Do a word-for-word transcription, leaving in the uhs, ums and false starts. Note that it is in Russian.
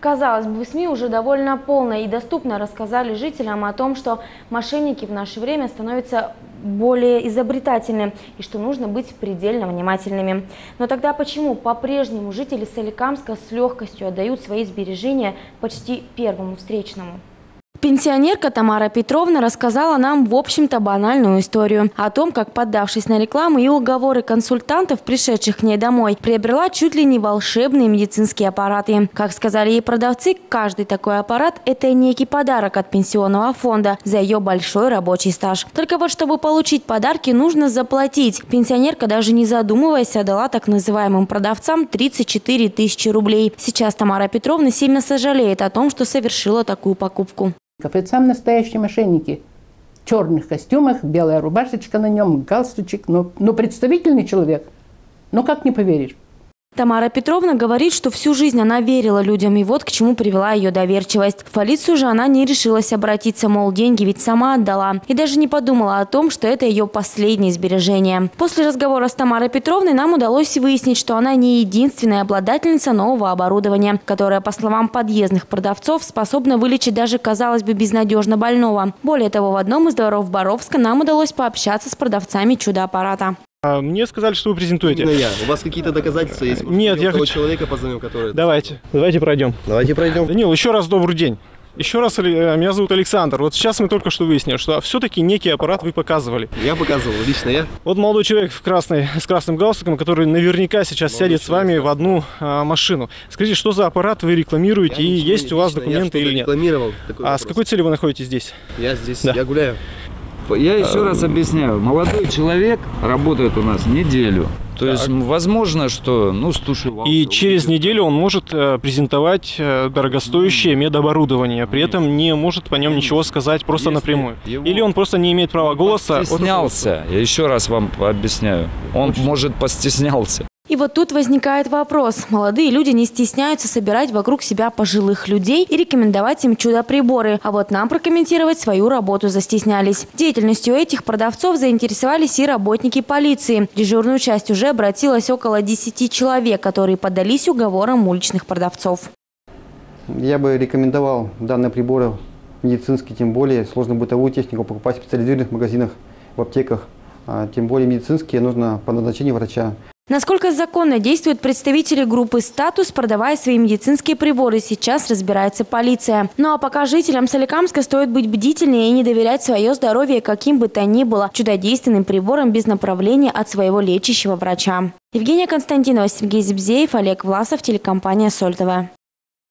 Казалось бы, в СМИ уже довольно полно и доступно рассказали жителям о том, что мошенники в наше время становятся более изобретательны и что нужно быть предельно внимательными. Но тогда почему по-прежнему жители Соликамска с легкостью отдают свои сбережения почти первому встречному? Пенсионерка Тамара Петровна рассказала нам, в общем-то, банальную историю о том, как, поддавшись на рекламу и уговоры консультантов, пришедших к ней домой, приобрела чуть ли не волшебные медицинские аппараты. Как сказали ей продавцы, каждый такой аппарат – это некий подарок от пенсионного фонда за ее большой рабочий стаж. Только вот, чтобы получить подарки, нужно заплатить. Пенсионерка, даже не задумываясь, отдала так называемым продавцам тридцать четыре тысячи рублей. Сейчас Тамара Петровна сильно сожалеет о том, что совершила такую покупку. Это самые настоящие мошенники. В черных костюмах, белая рубашечка на нем, галстучек. Ну, ну представительный человек. Ну как не поверишь? Тамара Петровна говорит, что всю жизнь она верила людям, и вот к чему привела ее доверчивость. В полицию же она не решилась обратиться, мол, деньги ведь сама отдала. И даже не подумала о том, что это ее последние сбережения. После разговора с Тамарой Петровной нам удалось выяснить, что она не единственная обладательница нового оборудования, которое, по словам подъездных продавцов, способна вылечить даже, казалось бы, безнадежно больного. Более того, в одном из дворов Боровска нам удалось пообщаться с продавцами чудо-аппарата. Мне сказали, что вы презентуете. Именно я. У вас какие-то доказательства есть? Нет, я хочу... человека позовем, который... Давайте, давайте пройдем. Давайте пройдем. Данил, еще раз добрый день. Еще раз, меня зовут Александр. Вот сейчас мы только что выяснили, что все-таки некий аппарат вы показывали. Я показывал, лично я. Вот молодой человек в красной, с красным галстуком, который наверняка сейчас молодой сядет с вами в одну а, машину. Скажите, что за аппарат вы рекламируете, я и есть у вас документы или нет? Рекламировал. А вопрос. С какой целью вы находитесь здесь? Я здесь, да. я гуляю. Я еще раз объясняю. Молодой человек работает у нас неделю. То есть, возможно, что, ну, стушевался. И через неделю он может э, презентовать э, дорогостоящее медоборудование, при этом не может по нем ничего сказать просто Если напрямую. его... Или он просто не имеет права голоса. Постеснялся. Я еще раз вам объясняю. Он, Очень. может, постеснялся. И вот тут возникает вопрос. Молодые люди не стесняются собирать вокруг себя пожилых людей и рекомендовать им чудо-приборы. А вот нам прокомментировать свою работу застеснялись. Деятельностью этих продавцов заинтересовались и работники полиции. В дежурную часть уже обратилось около десяти человек, которые поддались уговорам уличных продавцов. Я бы рекомендовал данные приборы медицинские, тем более сложно-бытовую технику покупать в специализированных магазинах, в аптеках. А тем более медицинские нужно по назначению врача. Насколько законно действуют представители группы «Статус», продавая свои медицинские приборы, сейчас разбирается полиция. Ну а пока жителям Соликамска стоит быть бдительнее и не доверять свое здоровье каким бы то ни было чудодейственным приборам без направления от своего лечащего врача. Евгения Константинова, Сергей Зибзеев, Олег Власов, телекомпания «Соль ТВ».